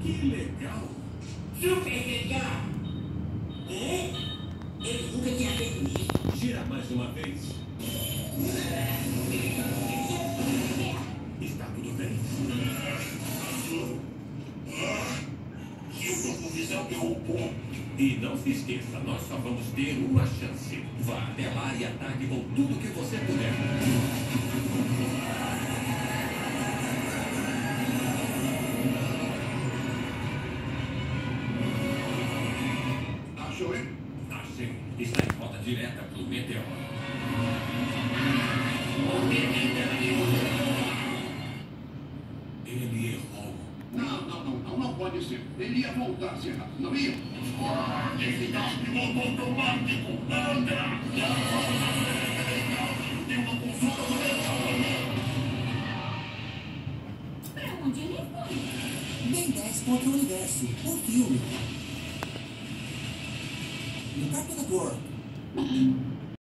Que legal! Super legal! É? Ele nunca tinha feito isso. Gira mais uma vez. Está tudo bem? E o visão derrubou. E não se esqueça, nós só vamos ter uma chance. Vá até lá e ataque com tudo que você puder. Achou, hein? Achei. Está em rota direta para o meteoro. Ele errou. Não pode ser. Ele ia voltar a ser rápido, não ia? Esse piloto automático, anda! Tem uma consulta. Pra onde ele foi? Ben 10 contra o universo. Um filme. No Cartoon Network.